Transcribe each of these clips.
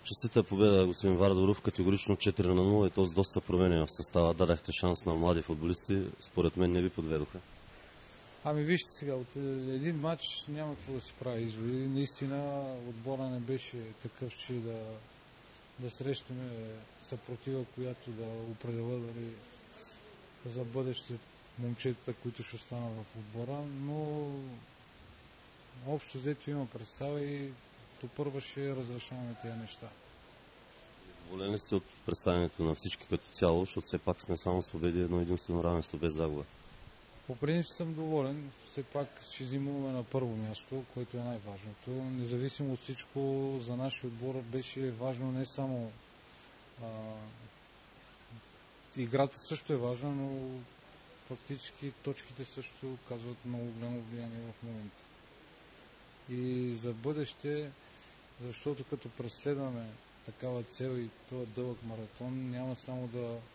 Честита победа, господин Вардоров, категорично 4-0 и то с доста промени в състава. Дадахте шанс на млади футболисти. Според мен не ви подведоха. Ами вижте сега, от един матч няма какво да си прави изводи. Наистина отбора не беше такъв, че да срещаме съпротива, която да определя дали за бъдеще момчетата, които ще останат в отбора, но общо взето има представа и топърва ще разрешаваме тези неща. Доволен ли сте от представянето на всички като цяло, защото все пак сме само с победи, едно единствено равенство без загуба? По принцип съм доволен. Все пак ще взимаме на първо място, което е най-важното. Независимо от всичко, за нашия отбор беше важно не само играта също е важна, но фактически точките също казват много голямо влияние в момента. И за бъдеще, защото като преследваме такава цел и този дълъг маратон, няма само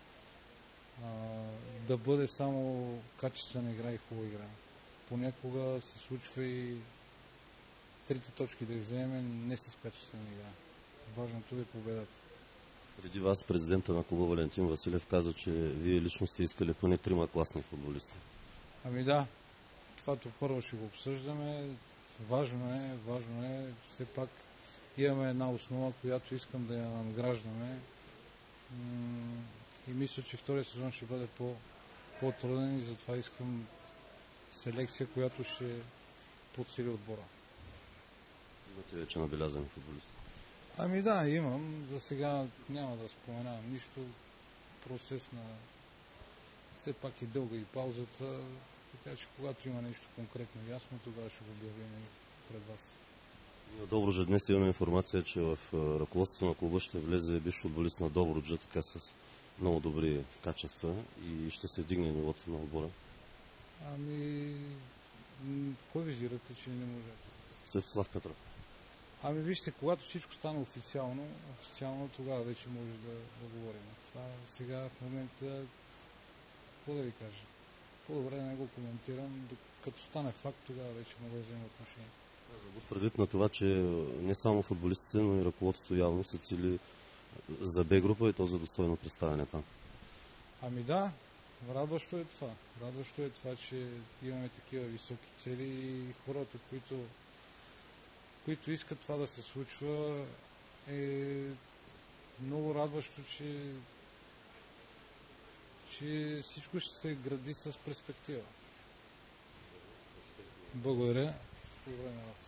да бъде само качествена игра и хубава игра. Понякога се случва и трите точки да вземем не с качествена игра. Важното е победата. Преди вас президента на клуба Валентин Василев каза, че вие лично сте искали поне 3 класни футболисти. Ами да, това първо ще го обсъждаме. Важно е, все пак имаме една основа, която искам да я надграждаме. И мисля, че втория сезон ще бъде по-труден и затова искам селекция, която ще подсили отбора. Имате вече набелязани футболисти? Ами да, имам. За сега няма да споменавам нищо. Процес на все пак и дълга и паузата. Така че когато има нещо конкретно ясно, тогава ще го обявим пред вас. На Добруджа днес имаме информация, че в ръководството на клуба ще влезе бивш футболист на Добруджа, така с много добри качества и ще се вдигне нивото на отбора. Ами, кой визирате, че не може? Светослав Петров. Ами вижте, когато всичко стане официално тогава вече може да говорим. Това сега в момента, какво да ви кажа? По-добре да не го коментирам, като стане факт, тогава вече мога да взема отношение. Предвид на това, че не само футболистите, но и ръководството явно се цели за Б група и то за достойно представяне там. Ами да, радващо е това. Радващо е това, че имаме такива високи цели и хората, които искат това да се случва, е много радващо, че всичко ще се гради с перспектива. Благодаря. Добре на вас.